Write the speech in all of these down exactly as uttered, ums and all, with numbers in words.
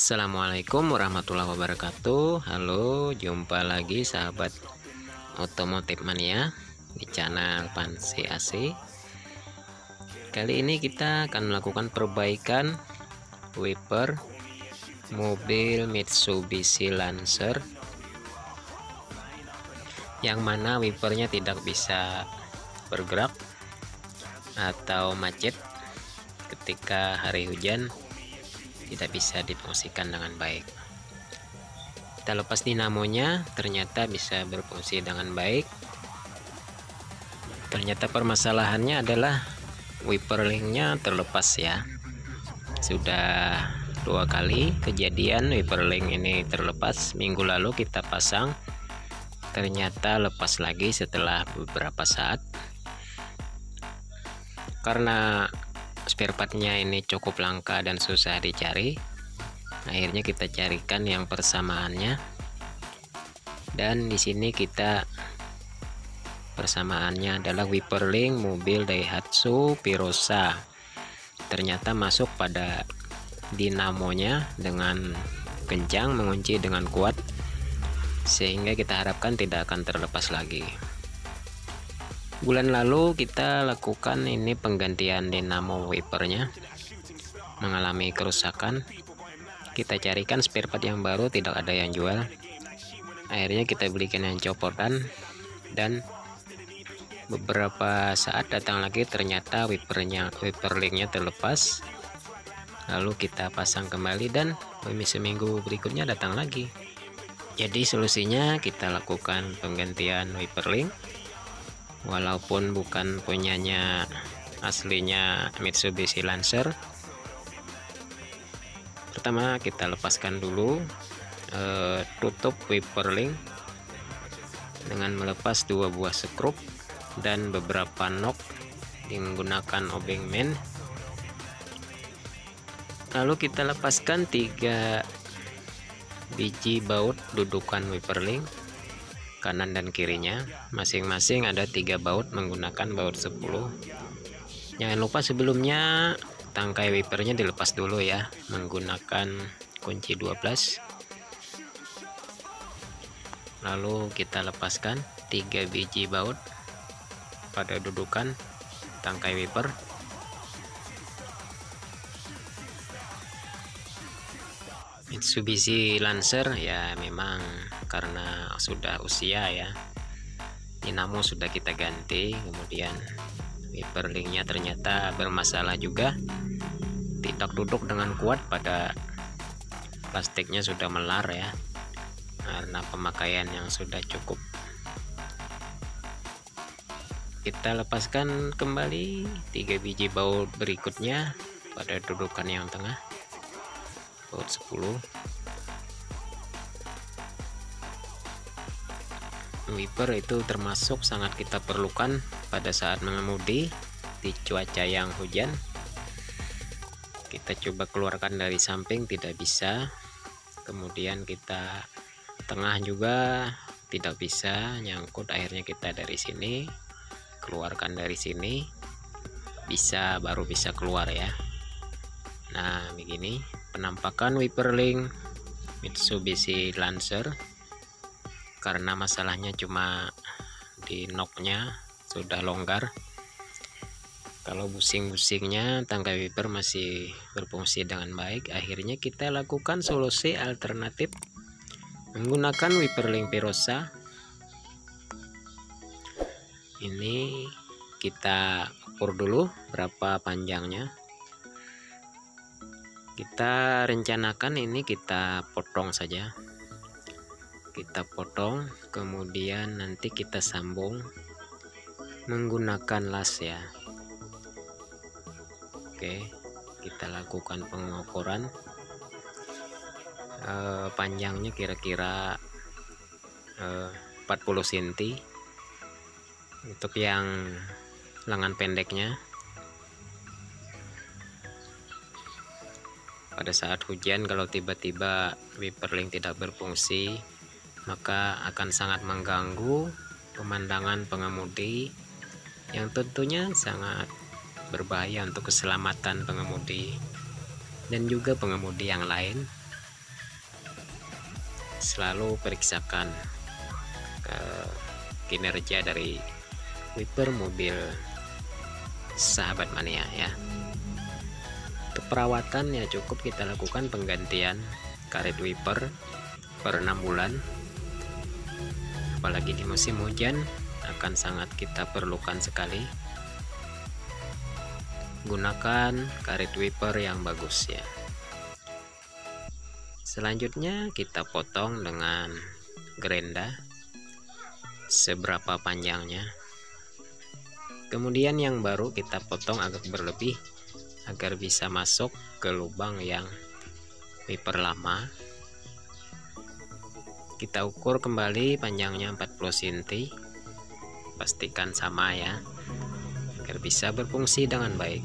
Assalamualaikum warahmatullahi wabarakatuh. Halo, jumpa lagi sahabat otomotif mania di channel Pansi A C. Kali ini kita akan melakukan perbaikan wiper mobil Mitsubishi Lancer, yang mana wipernya tidak bisa bergerak atau macet ketika hari hujan, tidak bisa difungsikan dengan baik. Kita lepas dinamonya, ternyata bisa berfungsi dengan baik. Ternyata permasalahannya adalah wiper linknya terlepas ya. Sudah dua kali kejadian wiper link ini terlepas. Minggu lalu kita pasang, ternyata lepas lagi setelah beberapa saat. Karena spare partnya ini cukup langka dan susah dicari, akhirnya kita carikan yang persamaannya, dan di sini kita persamaannya adalah wiper link mobil Daihatsu Verosa. Ternyata masuk pada dinamonya dengan kencang, mengunci dengan kuat, sehingga kita harapkan tidak akan terlepas lagi. Bulan lalu kita lakukan ini penggantian dinamo wipernya, mengalami kerusakan. Kita carikan spare part yang baru, tidak ada yang jual. Akhirnya kita belikan yang copotan, dan beberapa saat datang lagi, ternyata wipernya wiper linknya terlepas. Lalu kita pasang kembali, dan seminggu berikutnya datang lagi. Jadi solusinya kita lakukan penggantian wiper link. Walaupun bukan punyanya aslinya Mitsubishi Lancer. Pertama kita lepaskan dulu eh, tutup wiper link dengan melepas dua buah skrup dan beberapa nok menggunakan obeng men. Lalu kita lepaskan tiga biji baut dudukan wiper link, kanan dan kirinya masing-masing ada tiga baut menggunakan baut sepuluh. Jangan lupa sebelumnya tangkai wipernya dilepas dulu ya, menggunakan kunci dua belas. Lalu kita lepaskan tiga biji baut pada dudukan tangkai wiper. Mitsubishi Lancer ya, memang karena sudah usia ya, dinamo sudah kita ganti, kemudian wiper linknya ternyata bermasalah juga, tidak duduk dengan kuat, pada plastiknya sudah melar ya, karena pemakaian yang sudah cukup. Kita lepaskan kembali tiga biji baut berikutnya pada dudukan yang tengah, baut sepuluh. Wiper itu termasuk sangat kita perlukan pada saat mengemudi di cuaca yang hujan. Kita coba keluarkan dari samping, tidak bisa. Kemudian kita tengah juga tidak bisa nyangkut, akhirnya kita dari sini keluarkan, dari sini bisa, baru bisa keluar ya. Nah, begini penampakan wiper link Mitsubishi Lancer. Karena masalahnya cuma di noknya sudah longgar. Kalau busing-busingnya tangkai wiper masih berfungsi dengan baik. Akhirnya kita lakukan solusi alternatif menggunakan wiper link Verosa. Ini kita ukur dulu berapa panjangnya. Kita rencanakan ini kita potong saja. Kita potong, kemudian nanti kita sambung menggunakan las ya. Oke, kita lakukan pengukuran. E, panjangnya kira-kira e, empat puluh sentimeter. Untuk yang lengan pendeknya, pada saat hujan kalau tiba-tiba wiper link tidak berfungsi, maka akan sangat mengganggu pemandangan pengemudi, yang tentunya sangat berbahaya untuk keselamatan pengemudi dan juga pengemudi yang lain. selalu periksakan ke kinerja dari wiper mobil sahabat mania ya. Untuk perawatan ya cukup kita lakukan penggantian karet wiper per enam bulan, apalagi di musim hujan akan sangat kita perlukan sekali. Gunakan karet wiper yang bagus ya. Selanjutnya kita potong dengan gerenda seberapa panjangnya. Kemudian yang baru kita potong agak berlebih agar bisa masuk ke lubang yang wiper lama. Kita ukur kembali panjangnya empat puluh sentimeter, pastikan sama ya agar bisa berfungsi dengan baik.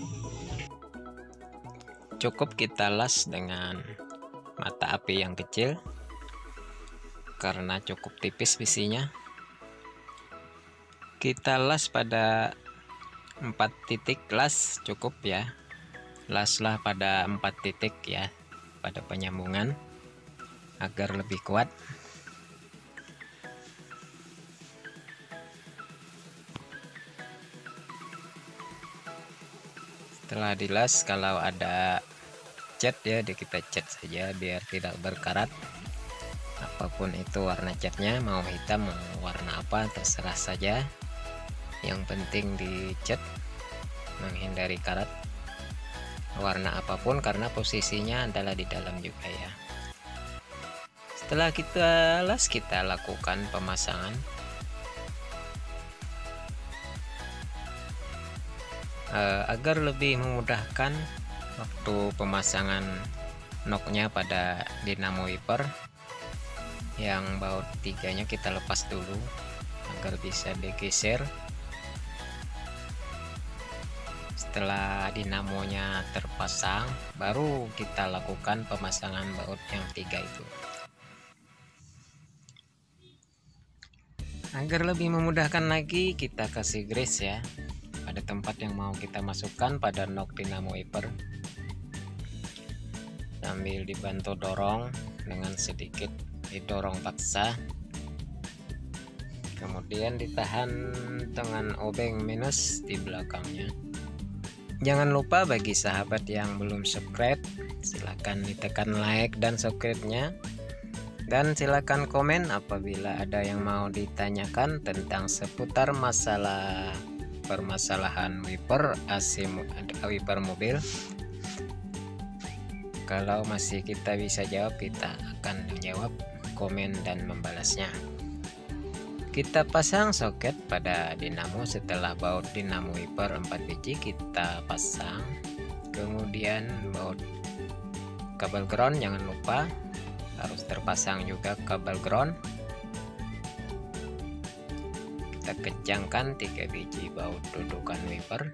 Cukup kita las dengan mata api yang kecil karena cukup tipis besinya. Kita las pada empat titik las cukup ya. Laslah pada empat titik ya pada penyambungan agar lebih kuat. Setelah dilas, kalau ada cat ya kita cat saja biar tidak berkarat. Apapun itu warna catnya, mau hitam mau warna apa terserah saja, yang penting dicat menghindari karat warna apapun karena posisinya adalah di dalam juga ya. Setelah kita las, kita lakukan pemasangan. Uh, agar lebih memudahkan waktu pemasangan noknya pada dinamo wiper, yang baut tiganya kita lepas dulu agar bisa digeser. Setelah dinamonya terpasang, baru kita lakukan pemasangan baut yang tiga itu. Agar lebih memudahkan lagi, kita kasih grease ya pada tempat yang mau kita masukkan pada nok dinamo wiper, sambil dibantu dorong dengan sedikit didorong paksa, kemudian ditahan dengan obeng minus di belakangnya. Jangan lupa bagi sahabat yang belum subscribe, silahkan ditekan like dan subscribe-nya, dan silakan komen apabila ada yang mau ditanyakan tentang seputar masalah permasalahan wiper A C wiper mobil. Kalau masih kita bisa jawab, kita akan menjawab komen dan membalasnya. Kita pasang soket pada dinamo. Setelah baut dinamo wiper empat biji kita pasang, kemudian baut kabel ground jangan lupa harus terpasang juga kabel ground. Kita kencangkan tiga biji baut dudukan wiper.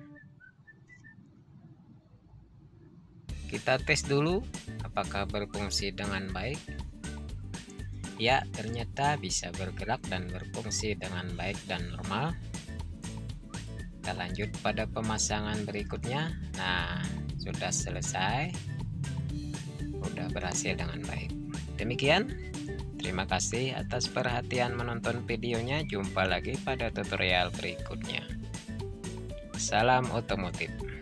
Kita tes dulu apakah berfungsi dengan baik. Ya, ternyata bisa bergerak dan berfungsi dengan baik dan normal. Kita lanjut pada pemasangan berikutnya. Nah, sudah selesai, sudah berhasil dengan baik. Demikian, terima kasih atas perhatian menonton videonya. Jumpa lagi pada tutorial berikutnya. Salam otomotif.